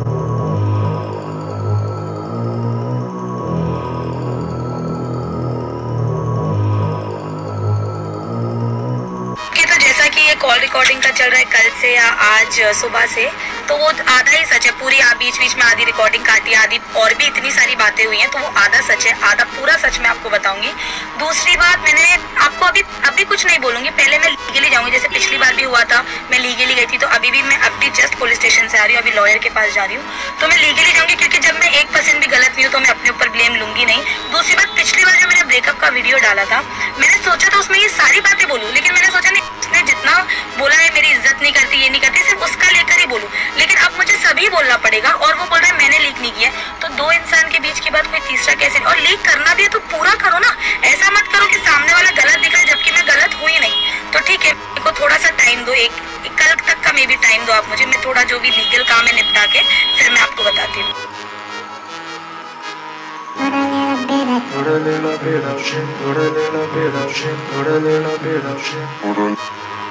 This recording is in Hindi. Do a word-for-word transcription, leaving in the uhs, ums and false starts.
कॉल रिकॉर्डिंग का चल रहा है कल से या आज सुबह से, तो वो आधा ही सच है। पूरी बीच बीच में आधी रिकॉर्डिंग काटी, आधी और भी इतनी सारी बातें हुई हैं, तो वो आधा सच है, आधा पूरा सच मैं आपको बताऊंगी। दूसरी बात, मैंने आपको अभी अभी कुछ नहीं बोलूंगी, पहले मैं लीगली जाऊंगी। जैसे पिछली बार भी हुआ था, मैं लीगली गई थी, तो अभी भी मैं अभी जस्ट पुलिस स्टेशन से आ रही हूँ, अभी लॉयर के पास जा रही हूँ, तो मैं लीगली जाऊंगी, क्योंकि जब मैं एक परसेंट भी गलत नहीं हूँ तो मैं अपने ऊपर ब्लेम लूंगी नहीं। दूसरी बात, पिछली बार जब मैंने ब्रेकअप का वीडियो डाला था, मैंने सोचा था उसमें ये सारी बातें बोलूं, लेकिन मैंने सोचा नहीं, उसने जितना बोला है मेरी इज्जत नहीं करती, ये नहीं करती, सिर्फ उसका लेकर ही बोलूं। लेकिन अब मुझे सभी बोलना पड़ेगा, और वो बोल रहा है मैंने लीक नहीं किया। तो दो इंसान के बीच की बात कोई तीसरा कैसे? और लीक करना भी है तो पूरा करो ना, ऐसा मत करो कि सामने वाला गलत दिखाए जबकि मैं गलत हुई नहीं। तो ठीक है, मेरे को थोड़ा सा टाइम दो, एक, एक कल तक का मे भी टाइम दो आप मुझे, मैं थोड़ा जो भी लीगल काम है निपटा के फिर मैं आपको बताती हूँ। Put a little bit of shit, put a little bit of shit, put a little bit of shit, put a